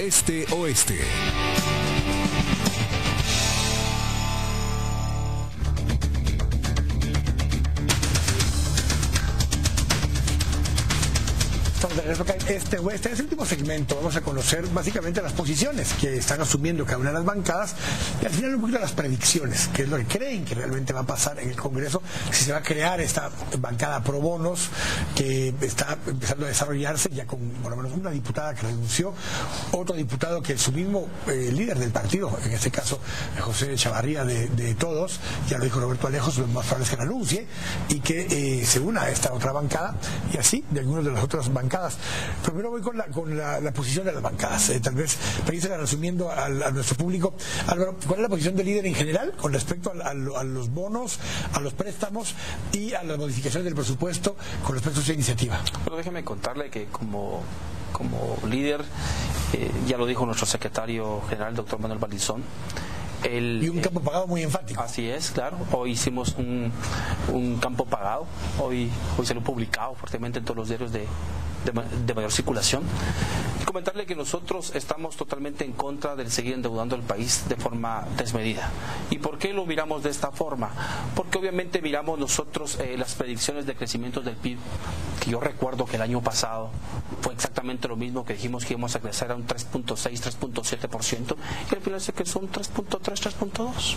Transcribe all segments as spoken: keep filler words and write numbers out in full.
Este Oeste. De regreso acá en Este Oeste. En este último segmento vamos a conocer básicamente las posiciones que están asumiendo cada una de las bancadas y al final un poquito las predicciones, que es lo que creen que realmente va a pasar en el Congreso, si se va a crear esta bancada pro bonos que está empezando a desarrollarse ya con por lo menos una diputada que renunció, otro diputado que su mismo eh, líder del partido, en este caso José Chavarría de, de Todos, ya lo dijo Roberto Alejos, lo más probable es que renuncie y que eh, se una a esta otra bancada y así de algunas de las otras bancadas. Primero voy con la, con la, la posición de las bancadas. Eh, tal vez, permítanme resumiendo a, a nuestro público, Álvaro, ¿cuál es la posición del líder en general con respecto a, a, a los bonos, a los préstamos y a las modificaciones del presupuesto con respecto a esta iniciativa? Bueno, déjeme contarle que como, como líder, eh, ya lo dijo nuestro secretario general, doctor Manuel Valdizón, El, y un campo pagado muy enfático. Así es, claro. Hoy hicimos un, un campo pagado. Hoy, hoy se lo he publicado fuertemente en todos los diarios de, de, de mayor circulación. Y comentarle que nosotros estamos totalmente en contra del seguir endeudando el país de forma desmedida. ¿Y por qué lo miramos de esta forma? Porque obviamente miramos nosotros eh, las predicciones de crecimiento del P I B, que yo recuerdo que el año pasado fue exactamente lo mismo, que dijimos que íbamos a crecer a un tres punto seis, tres punto siete por ciento y al final se creció un tres punto tres, tres punto dos.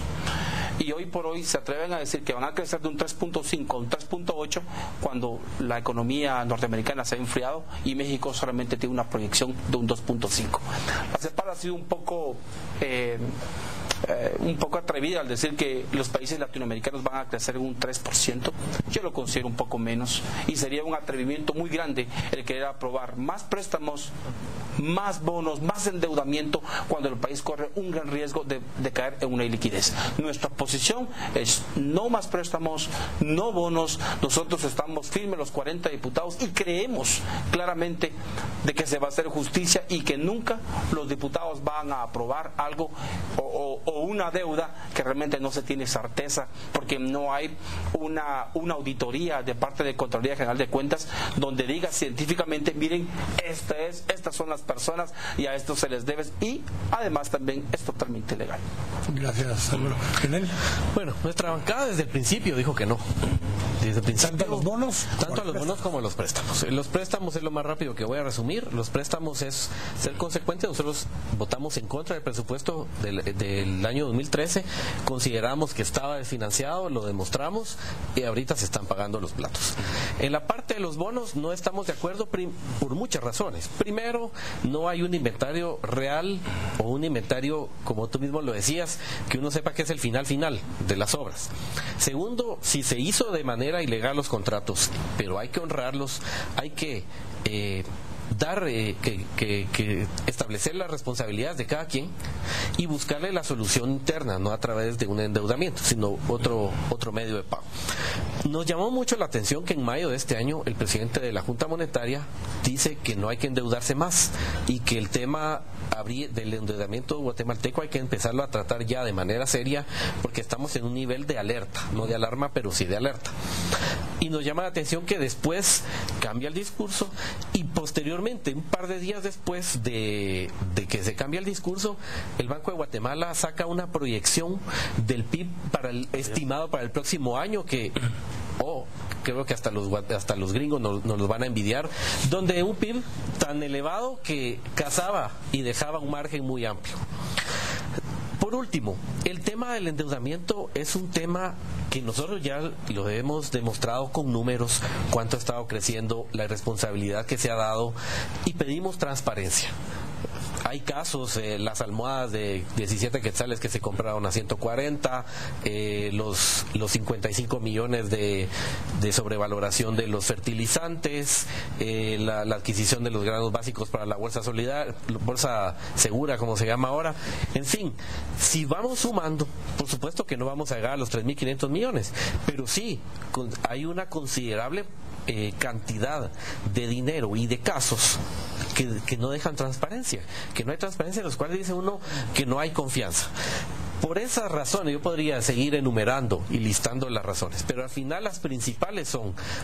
Y hoy por hoy se atreven a decir que van a crecer de un tres punto cinco a un tres punto ocho cuando la economía norteamericana se ha enfriado y México solamente tiene una proyección de un dos punto cinco. La CEPAL ha sido un poco eh, eh, un poco atrevida al decir que los países latinoamericanos van a crecer en un tres por ciento. Yo lo considero un poco menos y sería un atrevimiento muy grande el querer aprobar más préstamos, más bonos, más endeudamiento cuando el país corre un gran riesgo de, de caer en una iliquidez. Nuestra posición es no más préstamos, no bonos. Nosotros estamos firmes los cuarenta diputados y creemos claramente de que se va a hacer justicia y que nunca los diputados van a aprobar algo o, o, o una deuda que realmente no se tiene certeza, porque no hay una, una auditoría de parte de Contraloría General de Cuentas donde diga científicamente, miren, esta es, estas son las personas y a esto se les debe, y además también es totalmente ilegal. Gracias, Álvaro. ¿Genel? Bueno, nuestra bancada desde el principio dijo que no. Desde el principio, ¿Tanto a los bonos? Tanto a los bonos como a los préstamos. Los préstamos es lo más rápido que voy a resumir. Los préstamos es ser consecuente. Nosotros votamos en contra del presupuesto del, del año dos mil trece. Consideramos que estaba desfinanciado, lo demostramos y ahorita se están pagando los platos. En la parte de los bonos no estamos de acuerdo por muchas razones. Primero, no hay un inventario real o un inventario, como tú mismo lo decías, que uno sepa que es el final final de las obras. Segundo, si se hizo de manera ilegal los contratos, pero hay que honrarlos, hay que eh, dar eh, que, que, que establecer las responsabilidades de cada quien y buscarle la solución interna, no a través de un endeudamiento, sino otro otro medio de pago. Nos llamó mucho la atención que en mayo de este año el presidente de la Junta Monetaria dice que no hay que endeudarse más y que el tema del endeudamiento guatemalteco hay que empezarlo a tratar ya de manera seria, porque estamos en un nivel de alerta, no de alarma, pero sí de alerta. Y nos llama la atención que después cambia el discurso y posteriormente, un par de días después de, de que se cambia el discurso, el Banco de Guatemala saca una proyección del P I B para el, estimado para el próximo año que... Oh, creo que hasta los hasta los gringos nos, nos los van a envidiar, donde un P I B tan elevado que cazaba y dejaba un margen muy amplio. Por último, el tema del endeudamiento es un tema que nosotros ya lo hemos demostrado con números, cuánto ha estado creciendo, la responsabilidad que se ha dado, y pedimos transparencia. Hay casos, eh, las almohadas de diecisiete quetzales que se compraron a ciento cuarenta, eh, los, los cincuenta y cinco millones de, de sobrevaloración de los fertilizantes, eh, la, la adquisición de los granos básicos para la bolsa solidaria, bolsa segura, como se llama ahora. En fin, si vamos sumando, por supuesto que no vamos a llegar a los tres mil quinientos millones, pero sí, con, hay una considerable eh, cantidad de dinero y de casos Que, que no dejan transparencia, que no hay transparencia, en los cuales dice uno que no hay confianza. Por esas razones, yo podría seguir enumerando y listando las razones, pero al final las principales son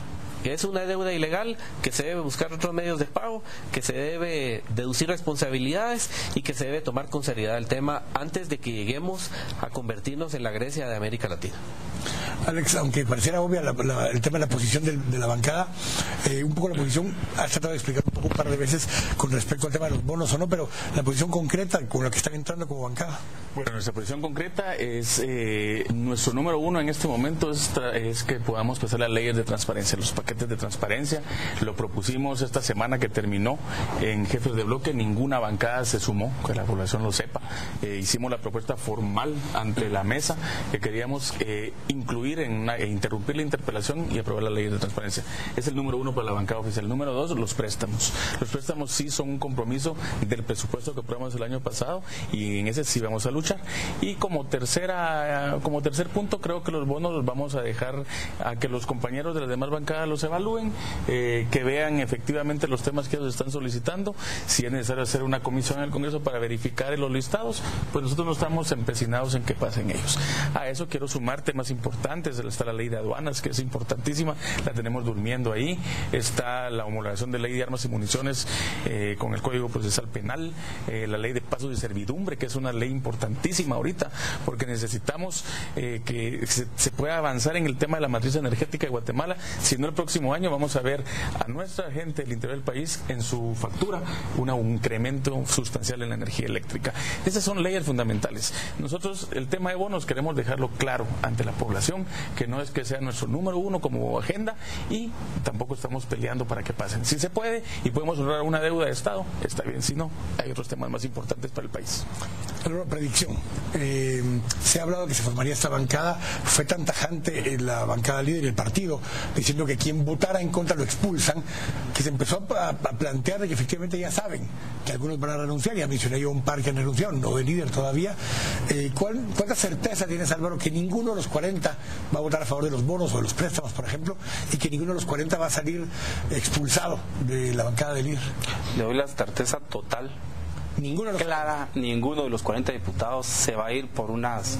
es una deuda ilegal, que se debe buscar otros medios de pago, que se debe deducir responsabilidades y que se debe tomar con seriedad el tema antes de que lleguemos a convertirnos en la Grecia de América Latina. Alex, aunque pareciera obvia la, la, el tema de la posición de, de la bancada, eh, un poco la posición, has tratado de explicar un poco un par de veces con respecto al tema de los bonos o no, pero la posición concreta con la que están entrando como bancada. Bueno, nuestra posición concreta es, eh, nuestro número uno en este momento es, es que podamos pasar las leyes de transparencia, los paquetes de transparencia. Lo propusimos esta semana que terminó en jefes de bloque, ninguna bancada se sumó, que la población lo sepa. Eh, hicimos la propuesta formal ante la mesa que queríamos eh, incluir en una, e interrumpir la interpelación y aprobar las leyes de transparencia. Es el número uno para la bancada oficial. El número dos, los préstamos. Los préstamos sí son un compromiso del presupuesto que aprobamos el año pasado y en ese sí vamos a luchar. Y como tercera, como tercer punto, creo que los bonos los vamos a dejar a que los compañeros de las demás bancadas los evalúen, eh, que vean efectivamente los temas que ellos están solicitando. Si es necesario hacer una comisión en el Congreso para verificar los listados, pues nosotros no estamos empecinados en que pasen ellos. A eso quiero sumar temas importantes. Está la ley de aduanas, que es importantísima, la tenemos durmiendo ahí. Está la homologación de ley de armas y municiones eh, con el Código Procesal Penal, eh, la ley de pasos de servidumbre, que es una ley importantísima ahorita, porque necesitamos eh, que se, se pueda avanzar en el tema de la matriz energética de Guatemala. Si no, el próximo año vamos a ver a nuestra gente del interior del país en su factura una, un incremento sustancial en la energía eléctrica. Esas son leyes fundamentales. Nosotros el tema de bonos queremos dejarlo claro ante la población, que no es que sea nuestro número uno como agenda y tampoco estamos peleando para que pasen. Si se puede y podemos honrar una deuda de Estado, está bien. Si no, hay otros temas más importantes para el país. Una predicción. Eh, se ha hablado que se formaría esta bancada. Fue tan tajante en la bancada líder y el partido, diciendo que quien votara en contra lo expulsan, que se empezó a, a plantear de que efectivamente ya saben que algunos van a renunciar. Ya mencioné yo un par que han renunciado, no de líder todavía. Eh, ¿cuál, ¿Cuánta certeza tienes, Álvaro, que ninguno de los cuarenta va a votar a favor de los bonos o de los préstamos, por ejemplo, y que ninguno de los cuarenta va a salir expulsado de la bancada de líder? Le doy la certeza total. Ninguno de los Clara, ninguno de los cuarenta diputados se va a ir por unas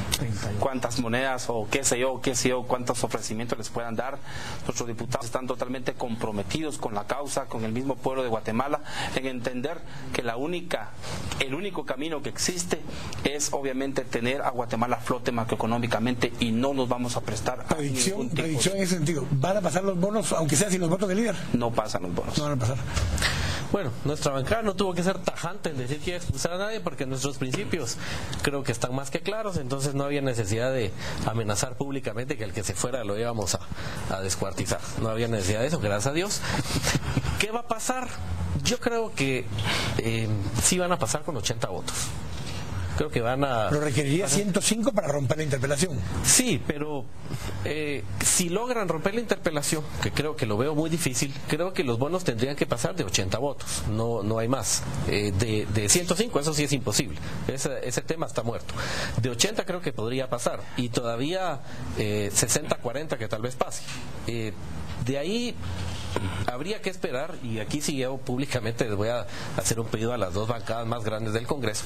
cuantas monedas o qué sé yo, qué sé yo, cuántos ofrecimientos les puedan dar. Nuestros diputados están totalmente comprometidos con la causa, con el mismo pueblo de Guatemala, en entender que la única, el único camino que existe es obviamente tener a Guatemala a flote macroeconómicamente y no nos vamos a prestar a predicción, ningún tipo predicción de... en ese sentido. ¿Van a pasar los bonos, aunque sea sin los votos del líder? No pasan los bonos. No van a pasar. Bueno, nuestra bancada no tuvo que ser tajante en decir que iba a expulsar a nadie porque nuestros principios creo que están más que claros, entonces no había necesidad de amenazar públicamente que el que se fuera lo íbamos a, a descuartizar. No había necesidad de eso, gracias a Dios. ¿Qué va a pasar? Yo creo que eh, sí van a pasar con ochenta votos. Creo que van a... Pero requeriría ciento cinco para romper la interpelación. Sí, pero eh, si logran romper la interpelación, que creo que lo veo muy difícil, creo que los bonos tendrían que pasar de ochenta votos, no no hay más. Eh, de, de ciento cinco, eso sí es imposible, ese, ese tema está muerto. De ochenta creo que podría pasar, y todavía eh, sesenta cuarenta que tal vez pase. Eh, de ahí... habría que esperar, y aquí sí yo públicamente les voy a hacer un pedido a las dos bancadas más grandes del Congreso,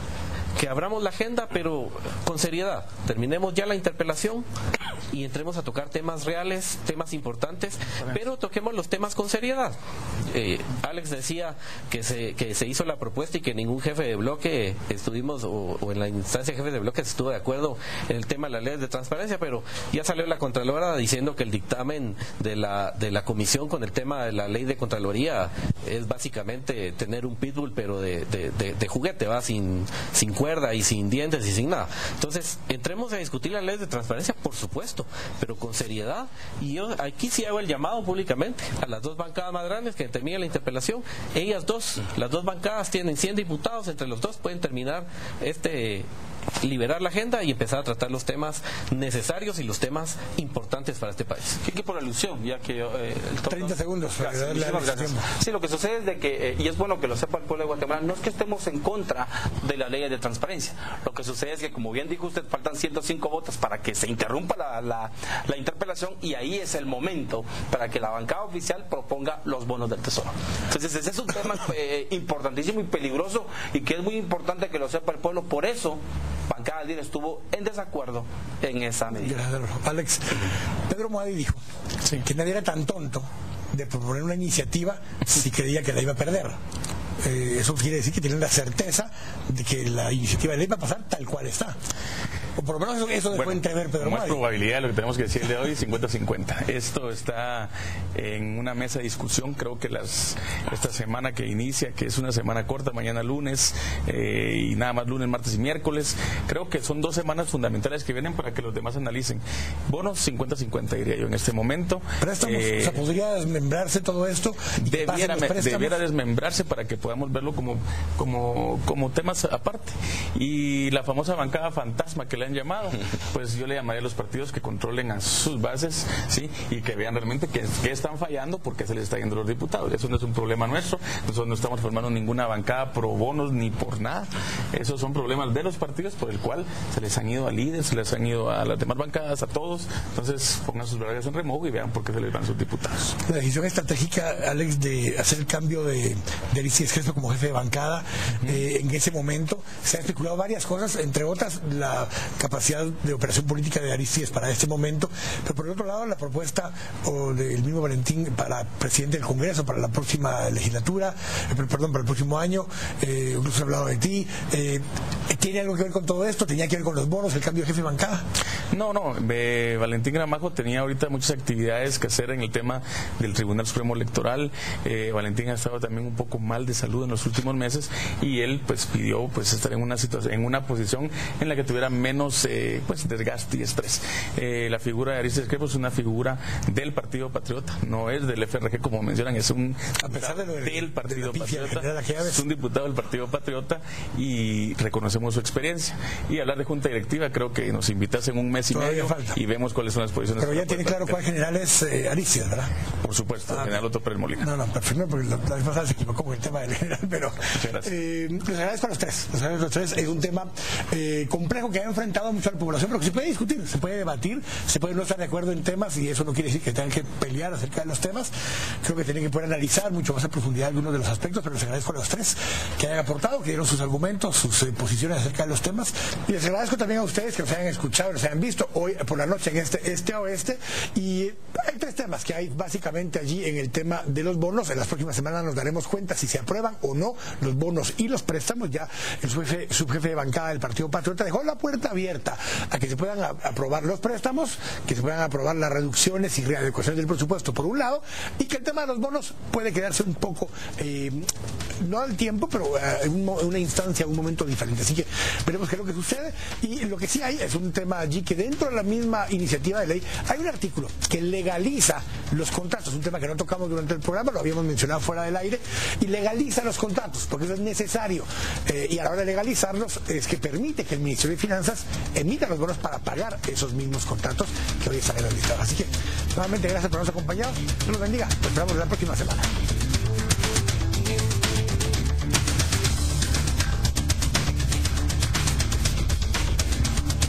que abramos la agenda, pero con seriedad. Terminemos ya la interpelación y entremos a tocar temas reales, temas importantes, pero toquemos los temas con seriedad. Eh, Alex decía que se, que se hizo la propuesta y que ningún jefe de bloque estuvimos, o, o en la instancia de jefe de bloque se estuvo de acuerdo en el tema de las leyes de transparencia, pero ya salió la Contralora diciendo que el dictamen de la, de la comisión con el tema de la ley de Contraloría es básicamente tener un pitbull, pero de, de, de, de juguete, va sin, sin cuerda y sin dientes y sin nada. Entonces, entremos a discutir las leyes de transparencia, por supuesto, pero con seriedad. Y yo aquí sí hago el llamado públicamente a las dos bancadas más grandes que terminen la interpelación. Ellas dos, las dos bancadas tienen cien diputados, entre los dos pueden terminar este... liberar la agenda y empezar a tratar los temas necesarios y los temas importantes para este país. ¿Qué, qué por alusión? Ya que yo, eh, el treinta segundos. Gracias, muchísimas gracias. Sí, lo que sucede es de que, eh, y es bueno que lo sepa el pueblo de Guatemala, no es que estemos en contra de las leyes de transparencia. Lo que sucede es que, como bien dijo usted, faltan ciento cinco votos para que se interrumpa la, la, la interpelación, y ahí es el momento para que la bancada oficial proponga los bonos del Tesoro. Entonces, ese es un tema eh, importantísimo y peligroso, y que es muy importante que lo sepa el pueblo. Por eso bancada líder estuvo en desacuerdo en esa medida. Gracias, Alex. Pedro Moadi dijo sí. que nadie era tan tonto de proponer una iniciativa si creía que la iba a perder. Eh, eso quiere decir que tienen la certeza de que la iniciativa de ley va a pasar tal cual está. O por lo menos eso, eso dejó bueno, entrever Pedro Más Moadi. probabilidad, lo que tenemos que decir de hoy, cincuenta cincuenta. Esto está en una mesa de discusión. Creo que las esta semana que inicia, que es una semana corta, mañana lunes, eh, y nada más lunes, martes y miércoles, creo que son dos semanas fundamentales que vienen para que los demás analicen. Bonos cincuenta cincuenta, diría yo, en este momento. Préstamos, eh, o sea, ¿podría desmembrarse todo esto? Y debiera, debiera desmembrarse para que podamos verlo como, como, como temas aparte. Y la famosa bancada fantasma que le han llamado, pues yo le llamaría a los partidos que controlen a sus bases, ¿sí? Y que vean realmente que, que están fallando porque se les está yendo los diputados. Eso no es un problema nuestro. Nosotros no estamos formando ninguna bancada pro bonos ni por nada. Esos son problemas de los partidos por el cual se les han ido a líderes, se les han ido a las demás bancadas, a todos. Entonces pongan sus vergas en remojo y vean por qué se les van sus diputados. La decisión estratégica, Alex, de hacer el cambio de, de Aristides Crespo como jefe de bancada, uh-huh. eh, en ese momento se han especulado varias cosas, entre otras la capacidad de operación política de Aristides para este momento, pero por el otro lado la propuesta o del mismo Valentín para presidente del Congreso para la próxima legislatura, eh, perdón, para el próximo año, eh, incluso he hablado de ti, eh, ¿tiene algo que ver con todo esto? ¿Tenía que ver con los bonos, el cambio de jefe de bancada? No, no, eh, Valentín Gramajo tenía ahorita muchas actividades que hacer en el tema del Tribunal Supremo Electoral. eh, Valentín ha estado también un poco mal de salud en los últimos meses y él pues pidió pues estar en una situación, en una posición en la que tuviera menos eh, pues desgaste y estrés. Eh, la figura de Aristides Crespo es una figura del Partido Patriota, no es del F R G como mencionan, es un a pesar de lo de, del Partido de Patriota, es un diputado del Partido Patriota y reconocemos su experiencia. Y hablar de junta directiva, creo que nos invitasen un mes y Todavía medio falta. Y vemos cuáles son las posiciones. Pero ya tiene claro cuál general es eh, Aristides, ¿verdad? Por supuesto, ah, general Otto Pérez Molina. No, no, perfecto, porque la, la vez pasada se equivocó con el tema del general, pero eh, les agradezco a los tres. Les agradezco a los tres. Es un tema eh, complejo que ha enfrentado mucho a la población, pero que se puede discutir, se puede debatir, se puede no estar de acuerdo en temas y eso no quiere decir que tengan que pelear acerca de los temas. Creo que tienen que poder analizar mucho más a profundidad algunos de los aspectos, pero les agradezco a los tres que hayan aportado, que dieron sus argumentos, sus eh, posiciones acerca de los temas. Y les agradezco también a ustedes que nos hayan escuchado, nos hayan visto hoy por la noche en este este a oeste. Y hay tres temas que hay básicamente allí en el tema de los bonos. En las próximas semanas nos daremos cuenta si se aprueban o no los bonos y los préstamos. Ya el subjefe, subjefe de bancada del Partido Patriota dejó la puerta abierta a que se puedan a, aprobar los préstamos, que se puedan aprobar las reducciones y readecuaciones del presupuesto por un lado, y que el tema de los bonos puede quedarse un poco, eh, no al tiempo, pero en uh, una instancia, un momento diferente. Así que veremos qué es lo que sucede. Y lo que sí hay es un tema allí que dentro de la misma iniciativa de ley hay un artículo que legaliza los contratos, un tema que no tocamos durante el programa, lo habíamos mencionado fuera del aire, y legaliza los contratos, porque eso es necesario. Eh, y a la hora de legalizarlos es que permite que el Ministerio de Finanzas emita los bonos para pagar esos mismos contratos que hoy están en el listado. Así que, nuevamente, gracias por habernos acompañado. Dios los bendiga. Nos esperamos la próxima semana.